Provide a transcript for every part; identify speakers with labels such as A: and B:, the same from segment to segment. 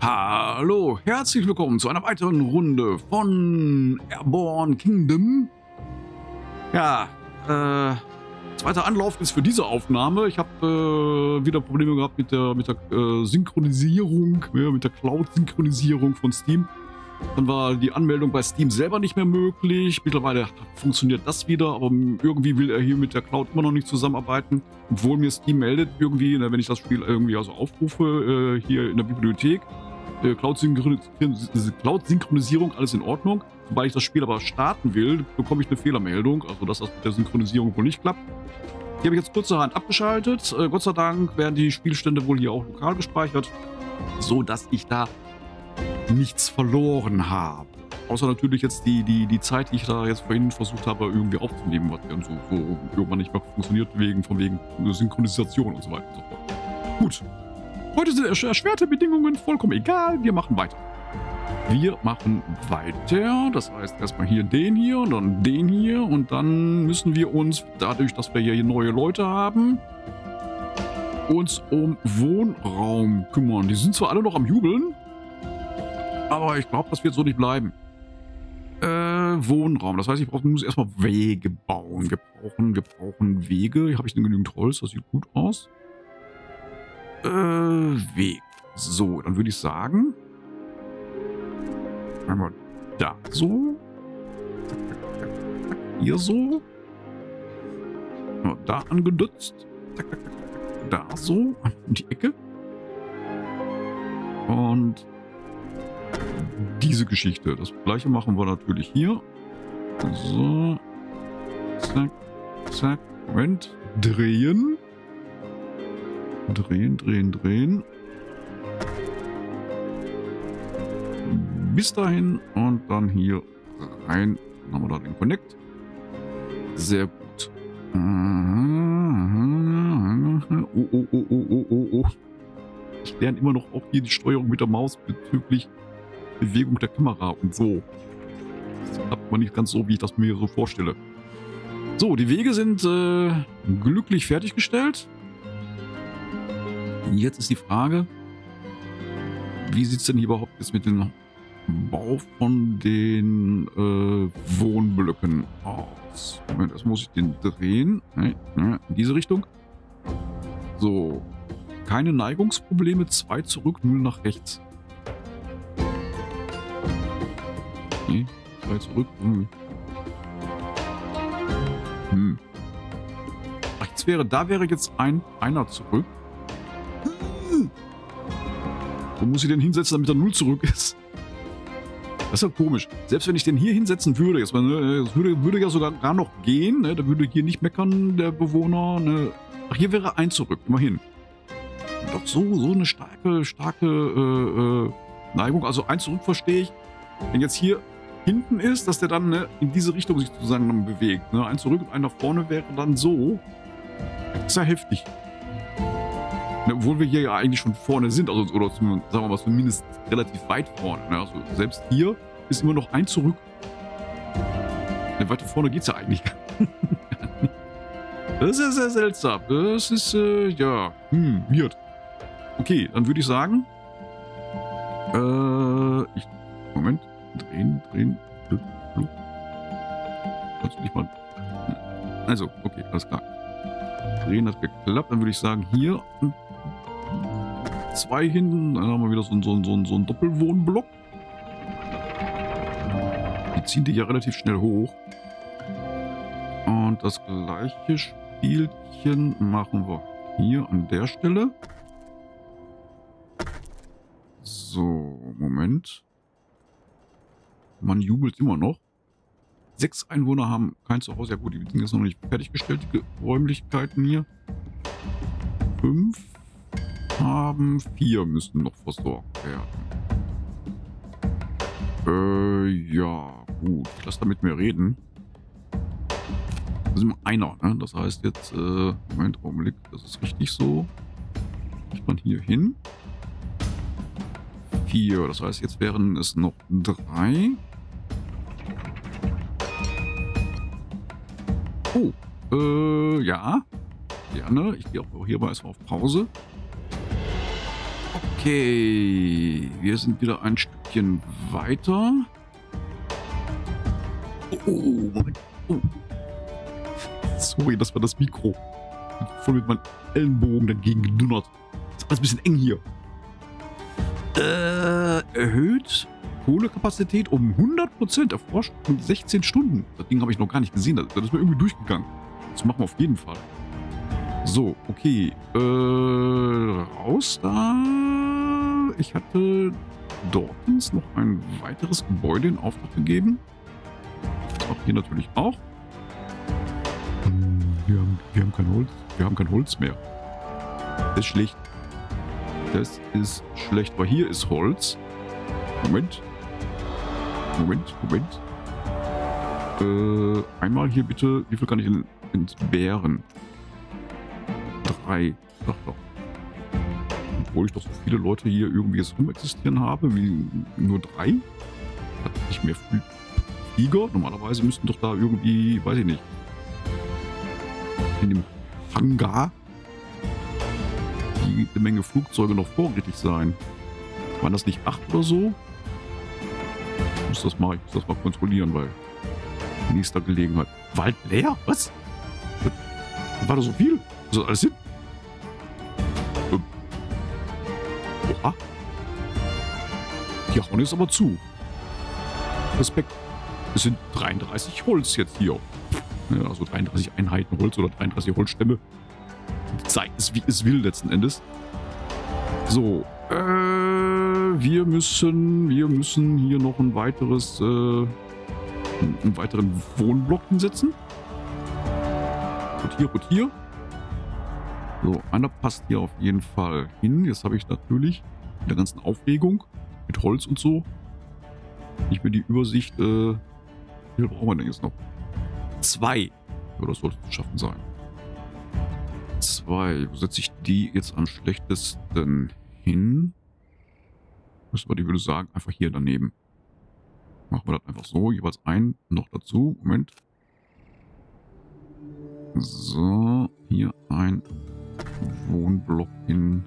A: Hallo, herzlich willkommen zu einer weiteren Runde von Airborne Kingdom. Ja, zweiter Anlauf ist für diese Aufnahme. Ich habe wieder Probleme gehabt mit der Synchronisierung, mit der Cloud-Synchronisierung von Steam. Dann war die Anmeldung bei Steam selber nicht mehr möglich. Mittlerweile funktioniert das wieder, aber irgendwie will er hier mit der Cloud immer noch nicht zusammenarbeiten. Obwohl mir Steam meldet irgendwie, wenn ich das Spiel irgendwie also aufrufe, hier in der Bibliothek. Cloud-Synchronisierung, alles in Ordnung. Sobald ich das Spiel aber starten will, bekomme ich eine Fehlermeldung, also dass das mit der Synchronisierung wohl nicht klappt. Die habe ich jetzt kurzerhand abgeschaltet. Gott sei Dank werden die Spielstände wohl hier auch lokal gespeichert, so dass ich da nichts verloren habe. Außer natürlich jetzt die Zeit, die ich da jetzt vorhin versucht habe, irgendwie aufzunehmen, was dann so irgendwann nicht mehr funktioniert, von wegen Synchronisation und so weiter und so fort. Gut. Heute sind erschwerte Bedingungen vollkommen egal. Wir machen weiter. Das heißt erstmal hier den hier und dann den hier. Und dann müssen wir uns, dadurch, dass wir hier neue Leute haben, uns um Wohnraum kümmern. Die sind zwar alle noch am Jubeln, aber ich glaube, das wird so nicht bleiben. Wohnraum. Das heißt, ich muss erstmal Wege bauen. Wir brauchen Wege. Hier habe ich denn genügend Holz. Das sieht gut aus. Weg. So, dann würde ich sagen, einmal da so. Hier so. Da angedutzt. Da so. In die Ecke. Und diese Geschichte. Das gleiche machen wir natürlich hier. So. Zack. Zack. Moment. Drehen. Drehen. Bis dahin und dann hier rein. Dann haben wir da den Connect. Sehr gut. Oh. Ich lerne immer noch auch hier die Steuerung mit der Maus bezüglich Bewegung der Kamera und so. Das klappt man nicht ganz so, wie ich das mir so vorstelle. So, die Wege sind glücklich fertiggestellt. Jetzt ist die Frage, wie sieht es denn hier überhaupt jetzt mit dem Bau von den Wohnblöcken aus? Moment, erst muss ich den drehen. In diese Richtung. So. Keine Neigungsprobleme. 2 zurück, 0 nach rechts. Okay, 2 zurück. Ach, da wäre jetzt einer zurück. Wo muss ich den hinsetzen, damit er 0 zurück ist? Das ist ja komisch. Selbst wenn ich den hier hinsetzen würde, das würde ja sogar gar noch gehen, ne? Da würde hier nicht meckern, der Bewohner. Ne? Ach, hier wäre 1 zurück, immerhin. Doch so eine starke Neigung. Also 1 zurück verstehe ich. Wenn jetzt hier hinten ist, dass der dann in diese Richtung sich sozusagen dann bewegt. Ne? 1 zurück und 1 nach vorne wäre dann so. Das ist ja heftig. Obwohl wir hier ja eigentlich schon vorne sind, also oder sagen wir mal zumindest relativ weit vorne. Ne? Also selbst hier ist immer noch 1 zurück. Weiter vorne geht es ja eigentlich gar nicht. Das ist ja sehr seltsam. Das ist, weird. Okay, dann würde ich sagen, Moment, drehen. Kannst du nicht mal... Also, okay, alles klar. Drehen hat geklappt, dann würde ich sagen, hier 2 hinten, dann haben wir wieder so einen Doppelwohnblock. Die ziehen die ja relativ schnell hoch. Und das gleiche Spielchen machen wir hier an der Stelle. So, Moment. Man jubelt immer noch. 6 Einwohner haben kein Zuhause. Ja gut, die sind jetzt noch nicht fertiggestellt, die Räumlichkeiten hier. 5 haben 4 müssen noch versorgt werden. Ja, gut. Ich lasse da mit mir reden. Das ist immer einer, ne? Das heißt jetzt, Moment, Augenblick, das ist richtig so. Kriegt man hier hin. 4, das heißt, jetzt wären es noch 3. Oh, ja. Gerne. Ich gehe auch hier mal erstmal auf Pause. Okay, wir sind wieder ein Stückchen weiter. Oh, Moment. Oh. Sorry, das war das Mikro. Ich bin voll mit meinem Ellenbogen dagegen gedonnert. Ist alles ein bisschen eng hier. Erhöht Kohlekapazität um 100%. Erforscht in 16 Stunden. Das Ding habe ich noch gar nicht gesehen. Das ist mir irgendwie durchgegangen. Das machen wir auf jeden Fall. So, okay. Raus da. Ich hatte dort noch ein weiteres Gebäude in Auftrag gegeben. Auch hier natürlich auch. Wir haben kein Holz. Wir haben kein Holz mehr. Das ist schlecht. Das ist schlecht, weil hier ist Holz. Moment. Einmal hier bitte. Wie viel kann ich entbehren? 3. Ach doch. Obwohl ich doch so viele Leute hier irgendwie jetzt rumexistieren habe, wie nur 3. Hat nicht mehr Flieger. Normalerweise müssten doch da irgendwie, weiß ich nicht, in dem Hangar eine Menge Flugzeuge noch vorrätig sein. Waren das nicht 8 oder so? Ich muss das mal kontrollieren, weil nächster Gelegenheit. Wald leer? Was? War da so viel? Ist das alles hin? Oha. Die hauen jetzt aber zu. Respekt. Es sind 33 Holz jetzt hier. Ja, also 33 Einheiten Holz oder 33 Holzstämme. Die Zeit ist wie es will letzten Endes. So. Wir müssen hier noch einen weiteren Wohnblock hinsetzen. Rotier. So, einer passt hier auf jeden Fall hin. Jetzt habe ich natürlich mit der ganzen Aufregung mit Holz und so nicht mehr die Übersicht. Wie viel brauchen wir denn jetzt noch? 2. Ja, das sollte zu schaffen sein. 2. Wo setze ich die jetzt am schlechtesten hin? Ich würde sagen, einfach hier daneben. Machen wir das einfach so. Jeweils ein noch dazu. Moment. So, hier ein Wohnblock hin.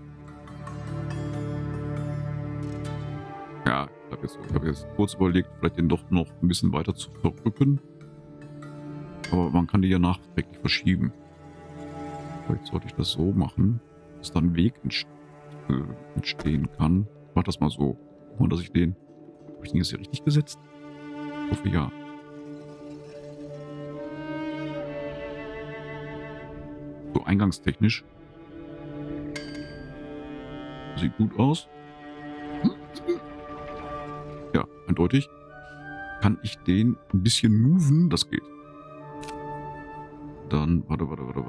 A: Ja, ich habe jetzt kurz überlegt, vielleicht den doch noch ein bisschen weiter zu verrücken. Aber man kann die ja nachträglich verschieben. Vielleicht sollte ich das so machen, dass dann ein Weg entstehen kann. Ich mach das mal so. Und dass ich den... Habe ich den jetzt hier richtig gesetzt? Ich hoffe ja. So eingangstechnisch. Sieht gut aus. Ja, eindeutig. Kann ich den ein bisschen moven? Das geht. Dann, warte.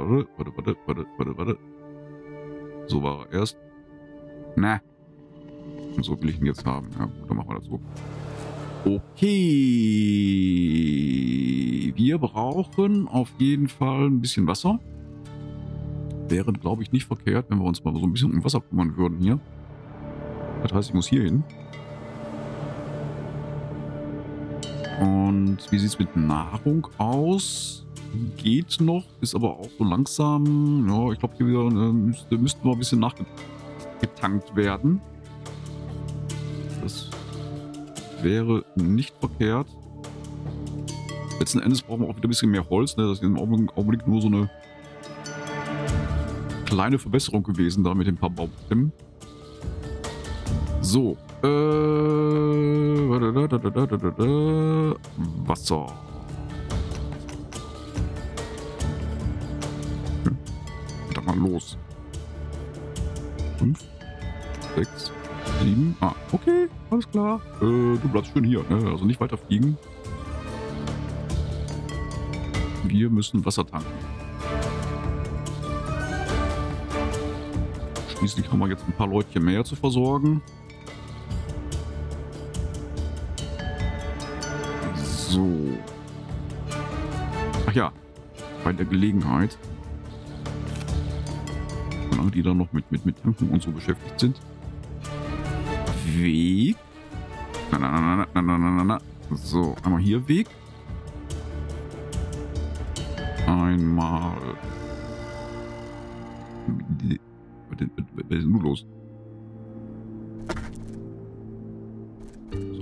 A: So war er erst. Na. Und so will ich ihn jetzt haben. Ja, gut, dann machen wir das so. Okay. Wir brauchen auf jeden Fall ein bisschen Wasser. Wäre, glaube ich, nicht verkehrt, wenn wir uns mal so ein bisschen um Wasser kümmern würden hier. Das heißt, ich muss hier hin. Und wie sieht es mit Nahrung aus? Geht noch, ist aber auch so langsam. Ja, ich glaube, hier wieder müsste mal ein bisschen nachgetankt werden. Das wäre nicht verkehrt. Letzten Endes brauchen wir auch wieder ein bisschen mehr Holz. Ne? Das ist im Augenblick nur so eine kleine Verbesserung gewesen da mit den paar Baumstämmen. So. Wasser. Dann mal los. 5, 6, 7. Ah, okay, alles klar. Du bleibst schön hier, ne? Also nicht weiter fliegen. Wir müssen Wasser tanken. Schließlich haben wir jetzt ein paar Leute mehr zu versorgen. So. Ach ja, bei der Gelegenheit. Solange die dann noch mit Tanken und so beschäftigt sind. Weg. Na. So, einmal hier Weg. Einmal. Was ist denn nun los?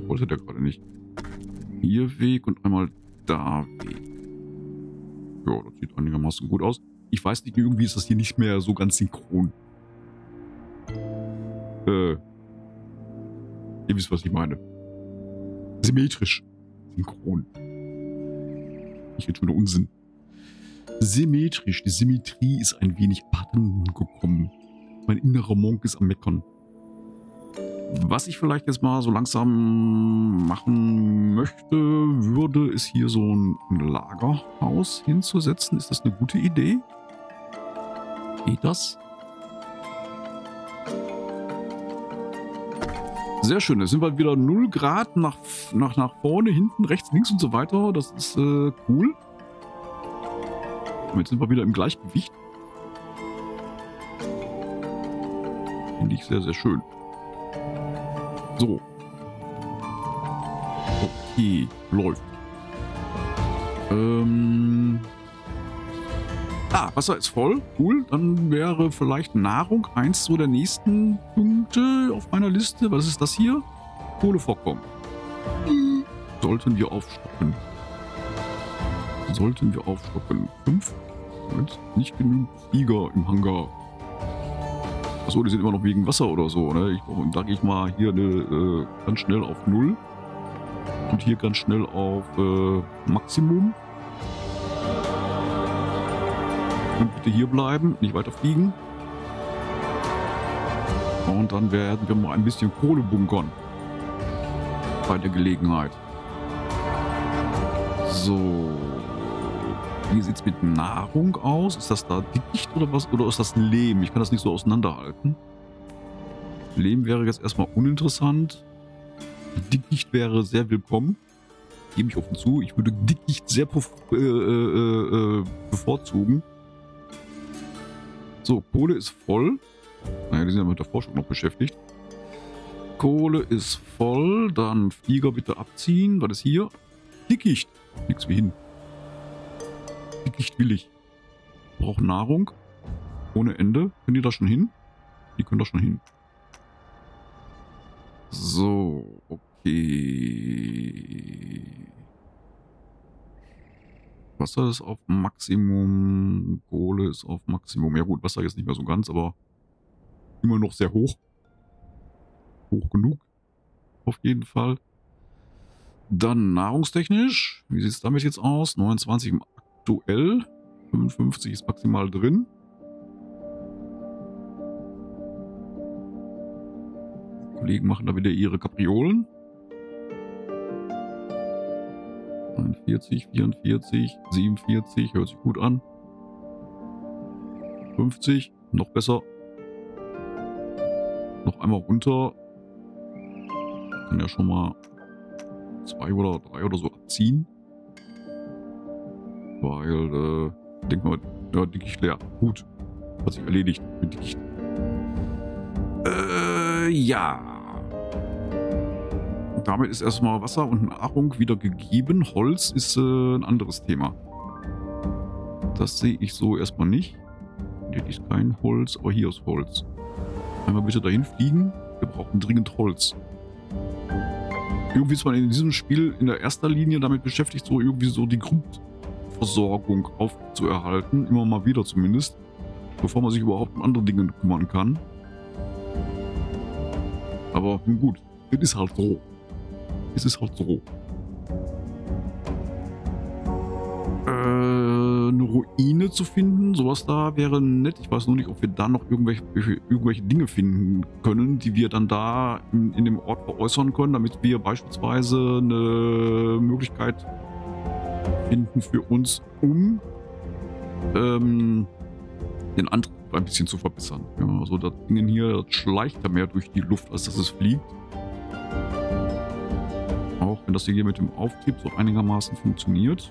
A: wollte der gerade nicht. Hier Weg und einmal da Weg. Ja, das sieht einigermaßen gut aus. Ich weiß nicht, irgendwie ist das hier nicht mehr so ganz synchron. Ihr wisst, was ich meine. Symmetrisch. Synchron. Ich rede schon wieder Unsinn. Symmetrisch. Die Symmetrie ist ein wenig abhanden gekommen. Mein innerer Monk ist am Meckern. Was ich vielleicht jetzt mal so langsam machen möchte, würde, ist hier so ein Lagerhaus hinzusetzen. Ist das eine gute Idee? Geht das? Sehr schön. Jetzt sind wir wieder 0 Grad nach vorne, hinten, rechts, links und so weiter. Das ist cool. Und jetzt sind wir wieder im Gleichgewicht. Finde ich sehr, sehr schön. So. Okay, läuft. Wasser ist voll. Cool. Dann wäre vielleicht Nahrung eins so der nächsten Punkte auf meiner Liste. Was ist das hier? Kohlevorkommen. Sollten wir aufstocken. 5. Moment, nicht genügend Flieger im Hangar. Achso, die sind immer noch wegen Wasser oder so, ne? Da gehe ich mal hier ganz schnell auf 0. Und hier ganz schnell auf Maximum. Und bitte hier bleiben, nicht weiter fliegen. Und dann werden wir mal ein bisschen Kohle bunkern. Bei der Gelegenheit. So. Wie sieht es mit Nahrung aus? Ist das da Dickicht oder was? Oder ist das Lehm? Ich kann das nicht so auseinanderhalten. Lehm wäre jetzt erstmal uninteressant. Dickicht wäre sehr willkommen. Gebe ich offen zu. Ich würde Dickicht sehr bevorzugen. So, Kohle ist voll. Naja, die sind ja mit der Forschung noch beschäftigt. Kohle ist voll. Dann Flieger bitte abziehen. Was ist hier? Dickicht. Nix wie hin. Dickicht will ich. Brauchen Nahrung. Ohne Ende. Können die da schon hin? Die können da schon hin. So, okay. Wasser ist auf Maximum. Kohle ist auf Maximum. Ja gut, Wasser jetzt nicht mehr so ganz, aber immer noch sehr hoch. Hoch genug. Auf jeden Fall. Dann nahrungstechnisch. Wie sieht es damit jetzt aus? 29 im aktuell. 55 ist maximal drin. Die Kollegen machen da wieder ihre Kapriolen. 41, 44, 47, hört sich gut an. 50, noch besser. Noch einmal runter. Ich kann ja schon mal 2 oder 3 oder so abziehen. Weil, denk mal, ja, Dickicht leer. Gut. Hat sich erledigt mit Dickicht. Ja. Damit ist erstmal Wasser und Nahrung wieder gegeben. Holz ist ein anderes Thema. Das sehe ich so erstmal nicht. Hier ist kein Holz, aber hier ist Holz. Einmal bitte dahin fliegen. Wir brauchen dringend Holz. Irgendwie ist man in diesem Spiel in der erster Linie damit beschäftigt, so irgendwie so die Grundversorgung aufzuerhalten. Immer mal wieder zumindest. Bevor man sich überhaupt um andere Dinge kümmern kann. Aber gut, es ist halt so. Es ist halt so. Eine Ruine zu finden, sowas da wäre nett. Ich weiß nur nicht, ob wir da noch irgendwelche Dinge finden können, die wir dann da in dem Ort veräußern können, damit wir beispielsweise eine Möglichkeit finden für uns, um den Antrieb ein bisschen zu verbessern. Ja, also das Ding hier, das schleicht ja mehr durch die Luft, als dass es fliegt. Auch wenn das hier mit dem Auftrieb so einigermaßen funktioniert.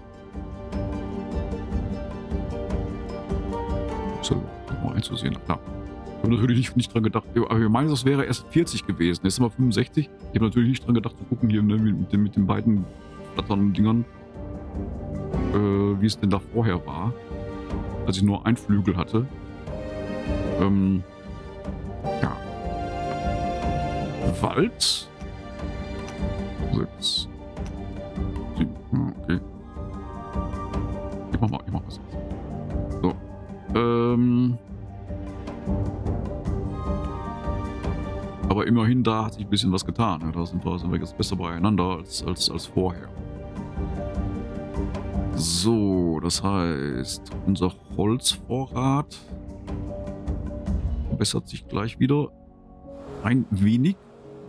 A: So, mal einzusehen. Klar. Ich habe natürlich nicht dran gedacht, aber wir meinen, das wäre erst 40 gewesen. Jetzt sind wir 65. Ich habe natürlich nicht dran gedacht zu gucken hier mit den beiden flatternden Dingern, wie es denn da vorher war, als ich nur einen Flügel hatte. Ja. Wald. 6, 7. Okay. Ich mach was. So. Aber immerhin, da hat sich ein bisschen was getan. Ne? Da sind wir jetzt besser beieinander als vorher. So, das heißt, unser Holzvorrat verbessert sich gleich wieder ein wenig.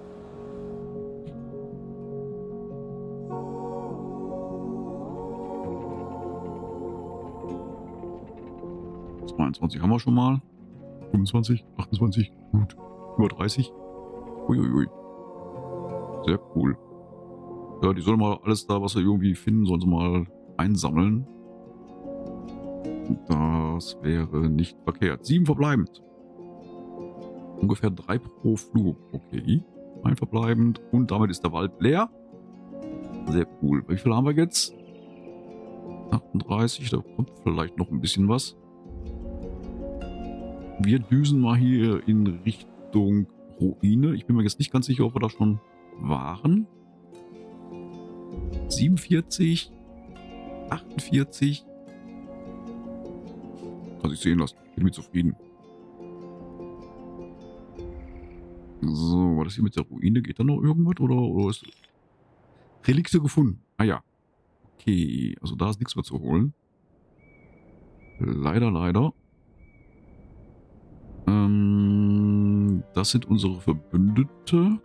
A: Haben wir schon mal. 25, 28, gut. Über 30. Uiuiui. Sehr cool. Ja, die sollen mal alles da, was sie irgendwie finden, sollen sie mal einsammeln. Das wäre nicht verkehrt. 7 verbleibend. Ungefähr 3 pro Flug. Okay. Ein verbleibend. Und damit ist der Wald leer. Sehr cool. Wie viel haben wir jetzt? 38. Da kommt vielleicht noch ein bisschen was. Wir düsen mal hier in Richtung Ruine. Ich bin mir jetzt nicht ganz sicher, ob wir da schon waren. 47, 48. Kann sich sehen lassen. Bin mit zufrieden. So, war das hier mit der Ruine? Geht da noch irgendwas? Oder ist Relikte gefunden? Ah ja. Okay, also da ist nichts mehr zu holen. Leider. Das sind unsere Verbündete.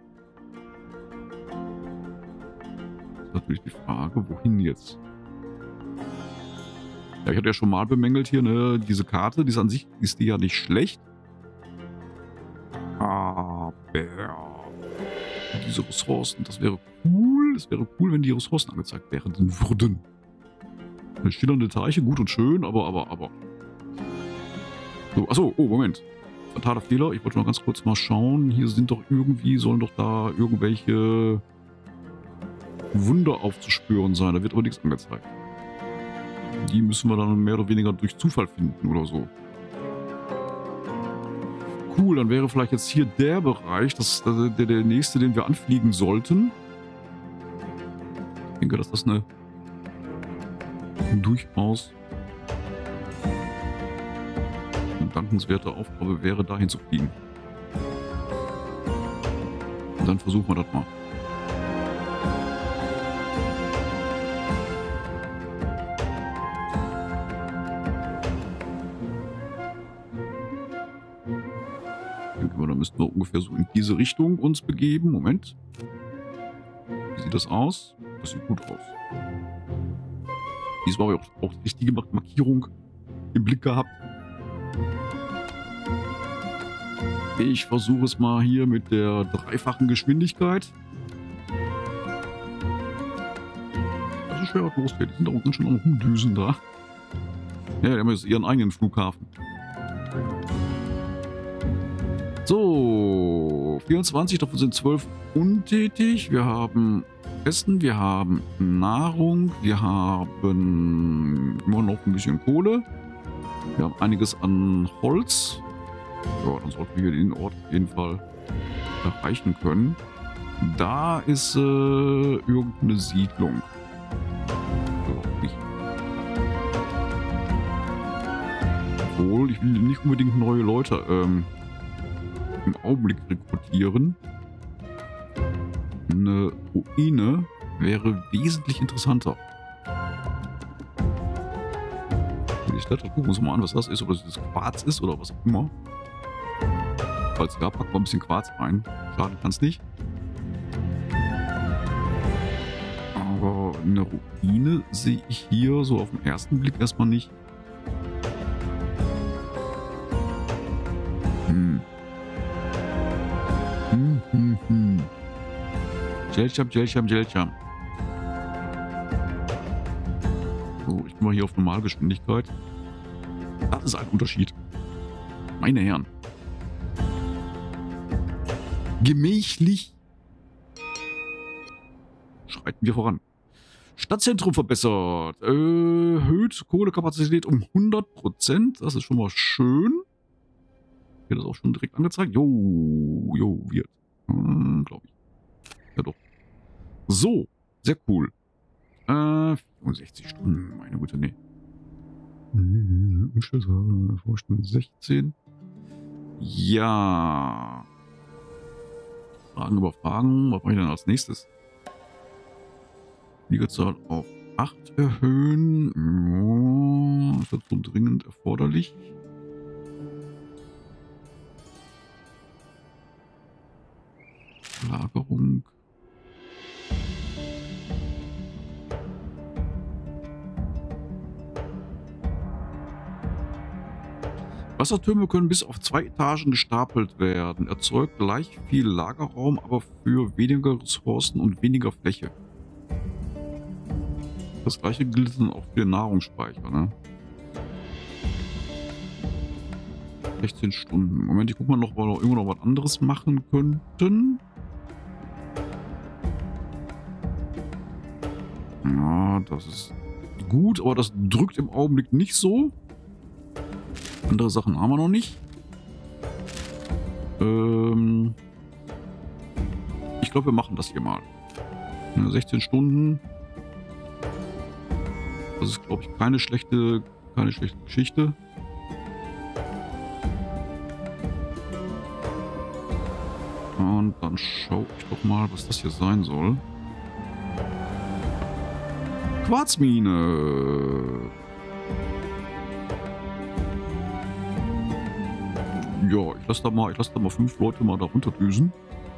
A: Das ist natürlich die Frage, wohin jetzt? Ja, ich hatte ja schon mal bemängelt hier, ne, diese Karte, die ist an sich, ist die ja nicht schlecht. Aber diese Ressourcen, das wäre cool. Es wäre cool, wenn die Ressourcen angezeigt werden würden. Schillernde Teiche, gut und schön, aber. So, achso, oh, Moment. Fataler Fehler, ich wollte noch ganz kurz mal schauen. Hier sind doch irgendwie, sollen doch da irgendwelche Wunder aufzuspüren sein. Da wird aber nichts angezeigt. Die müssen wir dann mehr oder weniger durch Zufall finden oder so. Cool, dann wäre vielleicht jetzt hier der Bereich, der nächste, den wir anfliegen sollten. Ich denke, dass das eine durchaus dankenswerte Aufgabe wäre, dahin zu fliegen. Und dann versuchen wir das mal. Ich denke mal, da müssten wir ungefähr so in diese Richtung uns begeben. Moment. Wie sieht das aus? Das sieht gut aus. Diesmal habe ich auch die richtige Markierung im Blick gehabt. Ich versuche es mal hier mit der dreifachen Geschwindigkeit. Das ist schwer los, die sind auch ganz schön am Rumdüsen da. Ja, die haben jetzt ihren eigenen Flughafen. So, 24, davon sind 12 untätig. Wir haben Essen, wir haben Nahrung, wir haben immer noch ein bisschen Kohle. Wir haben einiges an Holz. Ja, dann sollten wir den Ort auf jeden Fall erreichen können. Da ist irgendeine Siedlung. Obwohl, ich will nicht unbedingt neue Leute im Augenblick rekrutieren. Eine Ruine wäre wesentlich interessanter. Gucken wir uns mal an, was das ist, ob das Quarz ist oder was auch immer. Falls da packen wir ein bisschen Quarz rein. Schaden kann es nicht. Aber eine Ruine sehe ich hier so auf den ersten Blick erstmal nicht. Jelcham. So, ich bin mal hier auf Normalgeschwindigkeit. Das ist ein Unterschied. Meine Herren. Gemächlich schreiten wir voran. Stadtzentrum verbessert. Erhöht Kohlekapazität um 100%. Das ist schon mal schön. Wird das auch schon direkt angezeigt? Jo, wird. Glaube ich. Ja doch. So, sehr cool. 64 Stunden, meine Güte, nee. Vorstellung 16. Ja. Fragen über Fragen. Was mache ich denn als nächstes? Fliegerzahl auf 8 erhöhen. Oh, ist das so dringend erforderlich? Lagerung. Wassertürme können bis auf 2 Etagen gestapelt werden. Erzeugt gleich viel Lagerraum, aber für weniger Ressourcen und weniger Fläche. Das gleiche gilt dann auch für den Nahrungsspeicher, ne? 16 Stunden. Moment, ich guck mal noch, ob wir noch irgendwo noch was anderes machen könnten. Ja, das ist gut, aber das drückt im Augenblick nicht so. Andere Sachen haben wir noch nicht. Ich glaube, wir machen das hier mal. 16 Stunden. Das ist, glaube ich, keine schlechte Geschichte. Und dann schaue ich doch mal, was das hier sein soll. Quarzmine. Ja, ich lasse da mal 5 Leute mal da runterdüsen.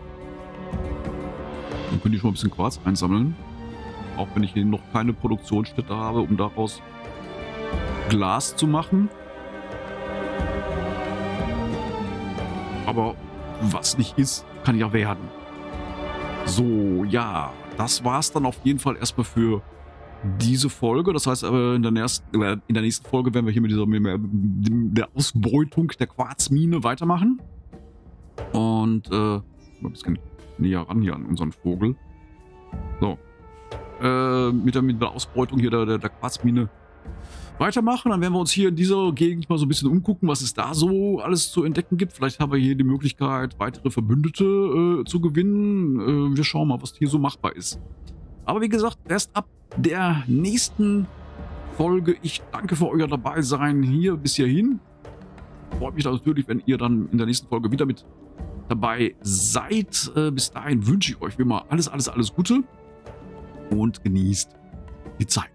A: Dann können die schon mal ein bisschen Quarz einsammeln. Auch wenn ich hier noch keine Produktionsstätte habe, um daraus Glas zu machen. Aber was nicht ist, kann ja werden. So, ja, das war's dann auf jeden Fall erstmal für diese Folge. Das heißt aber in der nächsten Folge werden wir hier mit der Ausbeutung der Quarzmine weitermachen. Und mal ein bisschen näher ran hier an unseren Vogel. So. Mit der Ausbeutung hier der Quarzmine weitermachen. Dann werden wir uns hier in dieser Gegend mal so ein bisschen umgucken, was es da so alles zu entdecken gibt. Vielleicht haben wir hier die Möglichkeit, weitere Verbündete zu gewinnen. Wir schauen mal, was hier so machbar ist. Aber wie gesagt, erst ab der nächsten Folge. Ich danke für euer Dabeisein hier bis hierhin. Freut mich natürlich, wenn ihr dann in der nächsten Folge wieder mit dabei seid. Bis dahin wünsche ich euch wie immer alles Gute und genießt die Zeit.